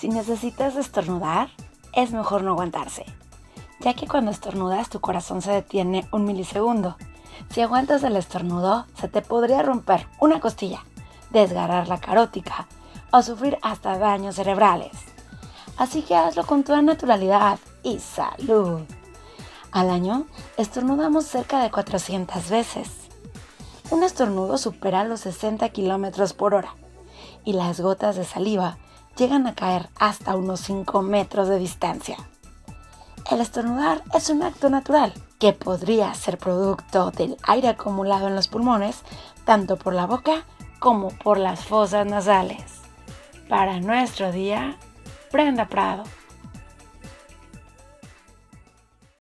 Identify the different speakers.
Speaker 1: Si necesitas estornudar, es mejor no aguantarse, ya que cuando estornudas tu corazón se detiene un milisegundo. Si aguantas el estornudo, se te podría romper una costilla, desgarrar la carótica o sufrir hasta daños cerebrales. Así que hazlo con toda naturalidad y salud. Al año, estornudamos cerca de 400 veces. Un estornudo supera los 60 km/h y las gotas de saliva llegan a caer hasta unos 5 metros de distancia. El estornudar es un acto natural que podría ser producto del aire acumulado en los pulmones, tanto por la boca como por las fosas nasales. Para nuestro día, Brenda Prado.